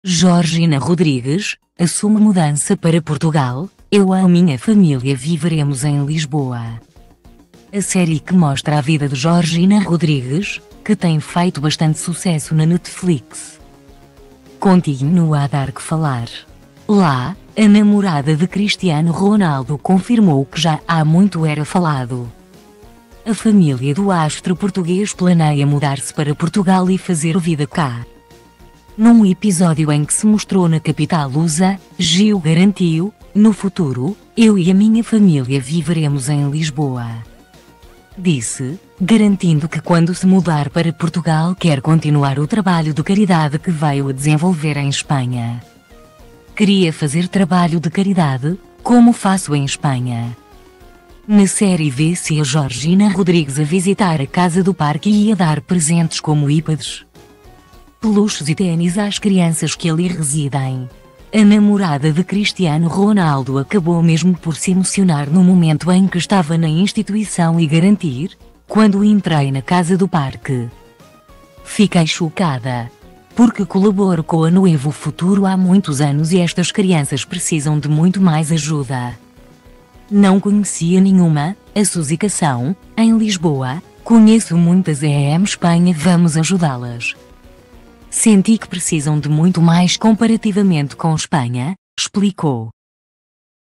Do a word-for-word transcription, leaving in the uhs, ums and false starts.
Georgina Rodrigues assume mudança para Portugal. Eu e a minha família viveremos em Lisboa. A série que mostra a vida de Georgina Rodrigues, que tem feito bastante sucesso na Netflix, continua a dar que falar. Lá, a namorada de Cristiano Ronaldo confirmou que já há muito era falado. A família do astro português planeia mudar-se para Portugal e fazer vida cá. Num episódio em que se mostrou na capital lusa, Gil garantiu: "No futuro, eu e a minha família viveremos em Lisboa." Disse, garantindo que quando se mudar para Portugal quer continuar o trabalho de caridade que veio a desenvolver em Espanha. Queria fazer trabalho de caridade, como faço em Espanha. Na série vê-se a Georgina Rodrigues a visitar a casa do parque e a dar presentes como iPads, peluches e ténis às crianças que ali residem. A namorada de Cristiano Ronaldo acabou mesmo por se emocionar no momento em que estava na instituição e garantir: "Quando entrei na casa do parque, fiquei chocada. Porque colaboro com a Novo Futuro há muitos anos e estas crianças precisam de muito mais ajuda. Não conhecia nenhuma, a Suzy Cação, em Lisboa, conheço muitas em Espanha, vamos ajudá-las. Senti que precisam de muito mais comparativamente com Espanha", explicou.